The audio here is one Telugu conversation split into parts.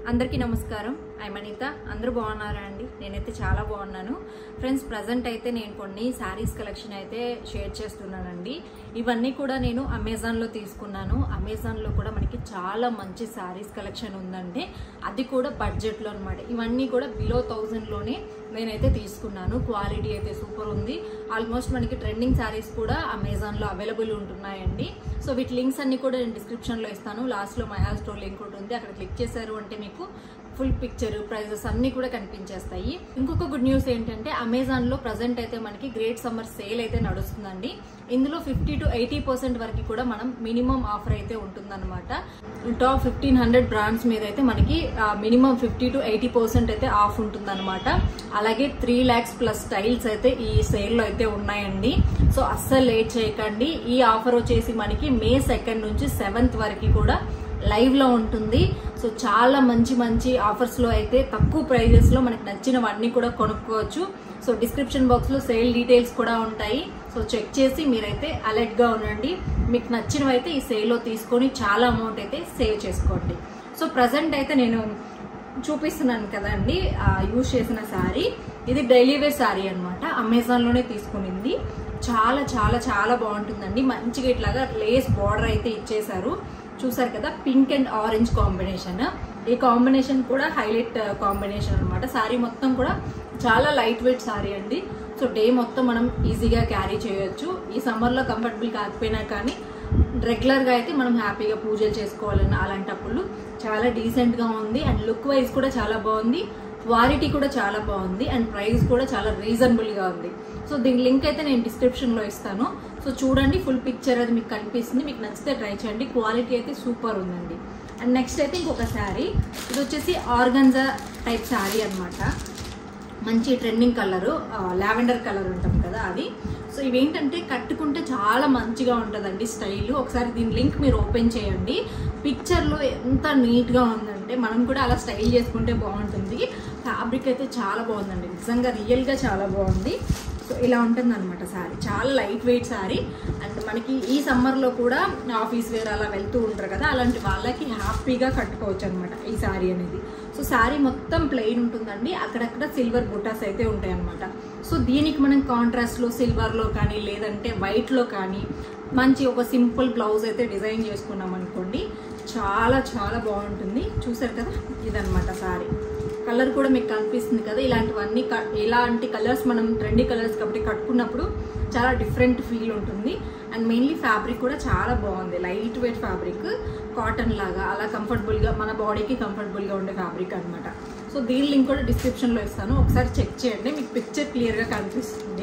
అందరికీ నమస్కారం. ఐ అనిత. అందరూ బాగున్నారా అండి? నేనైతే చాలా బాగున్నాను ఫ్రెండ్స్. ప్రజెంట్ అయితే నేను కొన్ని శారీస్ కలెక్షన్ అయితే షేర్ చేస్తున్నానండి. ఇవన్నీ కూడా నేను అమెజాన్లో తీసుకున్నాను. అమెజాన్లో కూడా మనకి చాలా మంచి శారీస్ కలెక్షన్ ఉందండి. అది కూడా బడ్జెట్లో అనమాట. ఇవన్నీ కూడా బిలో 1000లోనే నేనైతే తీసుకున్నాను. క్వాలిటీ అయితే సూపర్ ఉంది. ఆల్మోస్ట్ మనకి ట్రెండింగ్ శారీస్ కూడా అమెజాన్లో అవైలబుల్ ఉంటున్నాయండి. సో వీటి లింక్స్ అన్ని కూడా నేను డిస్క్రిప్షన్లో ఇస్తాను. లాస్ట్లో మై హాల్ స్టోర్ లింక్ ఉంటుంది. అక్కడ క్లిక్ చేశారు అంటే మీకు ఫుల్ పిక్చర్, ప్రైజెస్ అన్ని కూడా కనిపించేస్తాయి. ఇంకొక గుడ్ న్యూస్ ఏంటంటే అమెజాన్లో ప్రజెంట్ అయితే మనకి గ్రేట్ సమ్మర్ సేల్ అయితే నడుస్తుందండి. ఇందులో 50 to 80% వరకు కూడా మనం మినిమం ఆఫర్ అయితే ఉంటుందన్నమాట. టాప్ 1500 బ్రాండ్స్ మీద అయితే మనకి మినిమం 50 to 80% అయితే ఆఫ్ ఉంటుందన్నమాట. అలాగే 3 lakhs ప్లస్ స్టైల్స్ అయితే ఈ సేల్లో అయితే ఉన్నాయండి. సో అస్సలు లేట్ చేయకండి. ఈ ఆఫర్ వచ్చేసి మనకి May 2 నుంచి 7th వరకు కూడా లైవ్ లో ఉంటుంది. సో చాలా మంచి మంచి ఆఫర్స్ లో అయితే తక్కువ ప్రైజెస్ లో మనకి నచ్చినవన్నీ కూడా కొనుక్కోవచ్చు. సో డిస్క్రిప్షన్ బాక్స్ లో సేల్ డీటెయిల్స్ కూడా ఉంటాయి. సో చెక్ చేసి మీరైతే అలర్ట్ గా ఉండండి. మీకు నచ్చినవి అయితే ఈ సేల్ లో తీసుకొని చాలా అమౌంట్ అయితే సేవ్ చేసుకోండి. సో ప్రజెంట్ అయితే నేను చూపిస్తున్నాను కదండి యూజ్ చేసిన శారీ. ఇది డైలీ వేర్ శారీ అనమాట. అమెజాన్ లోనే తీసుకునింది. చాలా చాలా చాలా బాగుంటుందండి. మంచిగా ఇట్లాగా లేస్ బార్డర్ అయితే ఇచ్చేసారు. చూసారు కదా, పింక్ అండ్ ఆరెంజ్ కాంబినేషన్. ఈ కాంబినేషన్ కూడా హైలైట్ కాంబినేషన్ అనమాట. శారీ మొత్తం కూడా చాలా లైట్ వెయిట్ శారీ అండి. సో డే మొత్తం మనం ఈజీగా క్యారీ చేయొచ్చు. ఈ సమ్మర్లో కంఫర్టబుల్ కాకపోయినా కానీ రెగ్యులర్గా అయితే మనం హ్యాపీగా పూజలు చేసుకోవాలన్న అలాంటప్పుడు చాలా డీసెంట్గా ఉంది. అండ్ లుక్ వైజ్ కూడా చాలా బాగుంది. క్వాలిటీ కూడా చాలా బాగుంది. అండ్ ప్రైస్ కూడా చాలా రీజనబుల్గా ఉంది. సో దీని లింక్ అయితే నేను డిస్క్రిప్షన్లో ఇస్తాను. సో చూడండి, ఫుల్ పిక్చర్ అది మీకు కనిపిస్తుంది. మీకు నచ్చితే ట్రై చేయండి. క్వాలిటీ అయితే సూపర్ ఉందండి. అండ్ నెక్స్ట్ అయితే ఇంకొక శారీ. ఇది వచ్చేసి ఆర్గంజా టైప్ శారీ అనమాట. మంచి ట్రెండింగ్ కలరు, లావెండర్ కలర్ ఉంటుంది కదా అది. సో ఇవేంటంటే కట్టుకుంటే చాలా మంచిగా ఉంటుందండి స్టైల్. ఒకసారి దీని లింక్ మీరు ఓపెన్ చేయండి. పిక్చర్లో ఎంత నీట్గా ఉందంటే మనం కూడా అలా స్టైల్ చేసుకుంటే బాగుంటుంది. ఫ్యాబ్రిక్ అయితే చాలా బాగుందండి. నిజంగా రియల్గా చాలా బాగుంది. సో ఇలా ఉంటుంది అనమాట శారీ. చాలా లైట్ వెయిట్ శారీ. అండ్ మనకి ఈ సమ్మర్లో కూడా ఆఫీస్ వేర్ అలా వెళ్తూ ఉంటారు కదా, అలాంటి వాళ్ళకి హ్యాపీగా కట్టుకోవచ్చు అనమాట ఈ శారీ అనేది. సో శారీ మొత్తం ప్లెయిన్ ఉంటుందండి. అక్కడక్కడ సిల్వర్ బుటాస్ అయితే ఉంటాయి అనమాట. సో దీనికి మనం కాంట్రాస్ట్లో సిల్వర్లో కానీ లేదంటే వైట్లో కానీ మంచి ఒక సింపుల్ బ్లౌజ్ అయితే డిజైన్ చేసుకున్నాం అనుకోండి, చాలా చాలా బాగుంటుంది. చూసారు కదా, ఇదనమాట శారీ. కలర్ కూడా మీకు కనిపిస్తుంది కదా. ఇలాంటివన్నీ ఇలాంటి కలర్స్ మనం ట్రెండీ కలర్స్ కాబట్టి కట్టుకున్నప్పుడు చాలా డిఫరెంట్ ఫీల్ ఉంటుంది. అండ్ మెయిన్లీ ఫ్యాబ్రిక్ కూడా చాలా బాగుంది. లైట్ వెయిట్ ఫ్యాబ్రిక్, కాటన్ లాగా అలా కంఫర్టబుల్గా మన బాడీకి కంఫర్టబుల్గా ఉండే ఫ్యాబ్రిక్ అనమాట. సో దీని లింక్ కూడా డిస్క్రిప్షన్లో ఇస్తాను. ఒకసారి చెక్ చేయండి, మీకు పిక్చర్ క్లియర్గా కనిపిస్తుంది.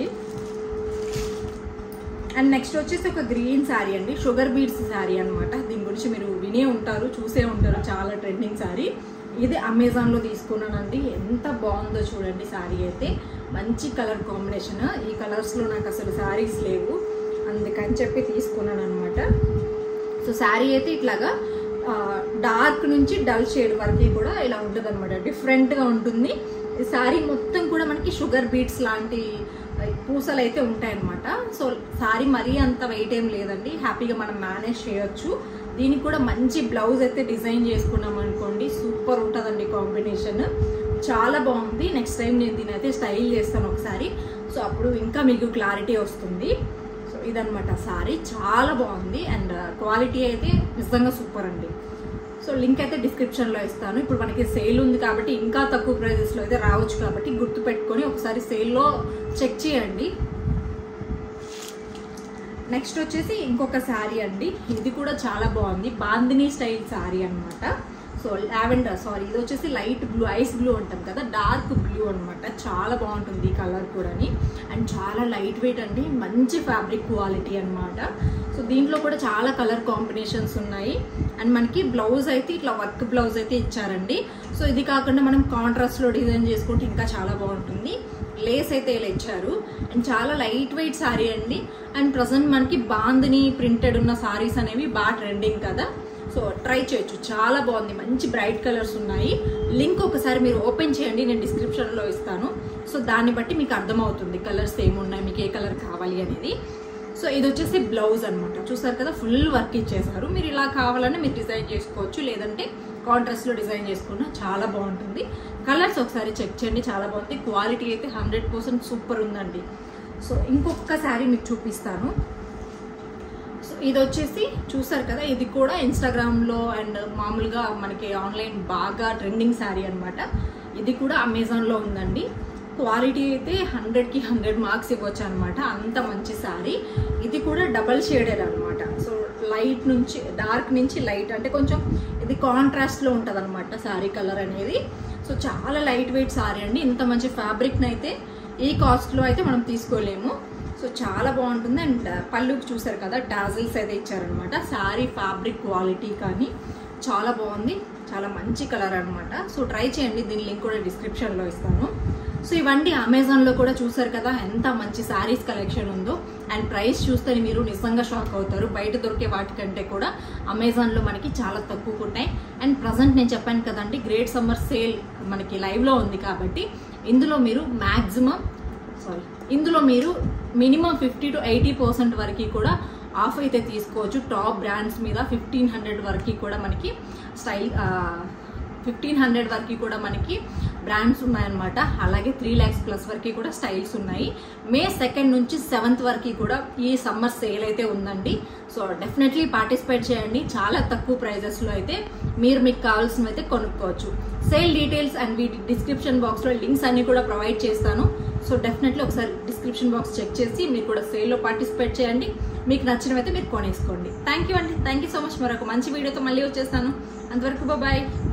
అండ్ నెక్స్ట్ వచ్చేసి ఒక గ్రీన్ శారీ అండి. షుగర్ బీడ్స్ శారీ అనమాట. దీని గురించి మీరు వినే ఉంటారు, చూసే ఉంటారు. చాలా ట్రెండింగ్ శారీ. ఇది అమెజాన్లో తీసుకున్నానండి. ఎంత బాగుందో చూడండి శారీ అయితే. మంచి కలర్ కాంబినేషన్. ఈ కలర్స్లో నాకు అసలు శారీస్ లేవు, అందుకని చెప్పి తీసుకున్నాను అనమాట. సో శారీ అయితే ఇట్లాగా డార్క్ నుంచి డల్ షేడ్ వరకు కూడా ఇలా ఉంటుంది అనమాట. డిఫరెంట్గా ఉంటుంది. ఈ శారీ మొత్తం కూడా మనకి షుగర్ బీడ్స్ లాంటి పూసలు అయితే ఉంటాయన్నమాట. సో శారీ మరీ అంత వెయిట్ ఏం లేదండి. హ్యాపీగా మనం మేనేజ్ చేయొచ్చు. దీనికి కూడా మంచి బ్లౌజ్ అయితే డిజైన్ చేసుకున్నాం అనుకోండి, సూపర్ ఉంటుందండి కాంబినేషన్. చాలా బాగుంది. నెక్స్ట్ టైం నేను దీని అయితే స్టైల్ చేస్తాను ఒకసారి. సో అప్పుడు ఇంకా మీకు క్లారిటీ వస్తుంది. సో ఇదనమాట శారీ. చాలా బాగుంది. అండ్ క్వాలిటీ అయితే నిజంగా సూపర్ అండి. సో లింక్ అయితే డిస్క్రిప్షన్లో ఇస్తాను. ఇప్పుడు మనకి సేల్ ఉంది కాబట్టి ఇంకా తక్కువ ప్రైజెస్లో అయితే రావచ్చు కాబట్టి గుర్తుపెట్టుకొని ఒకసారి సేల్లో చెక్ చేయండి. నెక్స్ట్ వచ్చేసి ఇంకొక శారీ అండి. ఇది కూడా చాలా బాగుంది. బాందినీ స్టైల్ శారీ అనమాట. సో లావెండర్, సారీ, ఇది వచ్చేసి లైట్ బ్లూ, ఐస్ బ్లూ అంటాం కదా, డార్క్ బ్లూ అనమాట. చాలా బాగుంటుంది ఈ కలర్ కూడాని. అండ్ చాలా లైట్ వెయిట్ అండి. మంచి ఫ్యాబ్రిక్ క్వాలిటీ అనమాట. సో దీంట్లో కూడా చాలా కలర్ కాంబినేషన్స్ ఉన్నాయి. అండ్ మనకి బ్లౌజ్ అయితే ఇట్లా వర్క్ బ్లౌజ్ అయితే ఇచ్చారండి. సో ఇది కాకుండా మనం కాంట్రాస్ట్లో డిజైన్ చేసుకుంటే ఇంకా చాలా బాగుంటుంది. లేస్ అయితే ఇలా ఇచ్చారు. అండ్ చాలా లైట్ వెయిట్ శారీ అండి. అండ్ ప్రజెంట్ మనకి బాందిని ప్రింటెడ్ ఉన్న శారీస్ అనేవి బాగా ట్రెండింగ్ కదా. సో ట్రై చేయొచ్చు. చాలా బాగుంది. మంచి బ్రైట్ కలర్స్ ఉన్నాయి. లింక్ ఒకసారి మీరు ఓపెన్ చేయండి, నేను డిస్క్రిప్షన్లో ఇస్తాను. సో దాన్ని బట్టి మీకు అర్థమవుతుంది కలర్స్ ఏమున్నాయి, మీకు ఏ కలర్ కావాలి అనేది. సో ఇది వచ్చేసి బ్లౌజ్ అనమాట. చూసారు కదా, ఫుల్ వర్క్ ఇచ్చేసారు. మీరు ఇలా కావాలని మీరు డిజైన్ చేసుకోవచ్చు, లేదంటే కాంట్రాస్ట్లో డిజైన్ చేసుకున్నా చాలా బాగుంటుంది. కలర్స్ ఒకసారి చెక్ చేయండి, చాలా బాగుంది. క్వాలిటీ అయితే 100% సూపర్ ఉందండి. సో ఇంకొక శారీ మీకు చూపిస్తాను. సో ఇది వచ్చేసి చూసారు కదా, ఇది కూడా ఇన్స్టాగ్రామ్లో అండ్ మామూలుగా మనకి ఆన్లైన్ బాగా ట్రెండింగ్ శారీ అనమాట. ఇది కూడా అమెజాన్లో ఉందండి. క్వాలిటీ అయితే 100కి 100 మార్క్స్ ఇవ్వచ్చు అనమాట, అంత మంచి శారీ. ఇది కూడా డబల్ షేడెడ్ అనమాట. సో లైట్ నుంచి డార్క్ నుంచి లైట్, అంటే కొంచెం ఇది కాంట్రాస్ట్లో ఉంటుంది అనమాట శారీ కలర్ అనేది. సో చాలా లైట్ వెయిట్ శారీ అండి. ఇంత మంచి ఫ్యాబ్రిక్ని అయితే ఈ కాస్ట్లో అయితే మనం తీసుకోలేము. సో చాలా బాగుంటుంది. అండ్ పళ్ళుకి చూసారు కదా, టాజిల్స్ అయితే ఇచ్చారనమాట. శారీ ఫ్యాబ్రిక్ క్వాలిటీ కానీ చాలా బాగుంది, చాలా మంచి కలర్ అనమాట. సో ట్రై చేయండి, దీని లింక్ కూడా డిస్క్రిప్షన్లో ఇస్తాను. సో ఇవన్నీ అమెజాన్లో కూడా చూసారు కదా ఎంత మంచి శారీస్ కలెక్షన్ ఉందో. అండ్ ప్రైస్ చూస్తే మీరు నిజంగా షాక్ అవుతారు. బయట దొరికే వాటికంటే కూడా అమెజాన్లో మనకి చాలా తక్కువగా ఉన్నాయి. అండ్ ప్రజెంట్ నేను చెప్పాను కదండి, గ్రేట్ సమ్మర్ సేల్ మనకి లైవ్లో ఉంది కాబట్టి ఇందులో మీరు మినిమం 50 to 80% వరకు కూడా ఆఫ్ అయితే తీసుకోవచ్చు. టాప్ బ్రాండ్స్ మీద 1500 వరకు కూడా మనకి 1500 వరకు కూడా మనకి బ్రాండ్స్ ఉన్నాయన్నమాట. అలాగే 3 lakhs ప్లస్ వరకు కూడా స్టైల్స్ ఉన్నాయి. May 2nd నుంచి 7th వరకు కూడా ఈ సమ్మర్ సేల్ అయితే ఉందండి. సో డెఫినెట్లీ పార్టిసిపేట్ చేయండి. చాలా తక్కువ ప్రైజెస్లో అయితే మీకు కావాల్సినవి అయితే కొనుక్కోవచ్చు. సేల్ డీటెయిల్స్ అండ్ వీటి డిస్క్రిప్షన్ బాక్స్లో లింక్స్ అన్ని కూడా ప్రొవైడ్ చేస్తాను. సో డెఫినెట్లీ ఒకసారి డిస్క్రిప్షన్ బాక్స్ చెక్ చేసి మీరు కూడా సేల్లో పార్టిసిపేట్ చేయండి. మీకు నచ్చినవైతే మీరు కొనేసుకోండి. థ్యాంక్ యూ అండి, థ్యాంక్ యూ సో మచ్. మరొక మంచి వీడియోతో మళ్ళీ వచ్చేస్తాను. అంతవరకు బాయ్.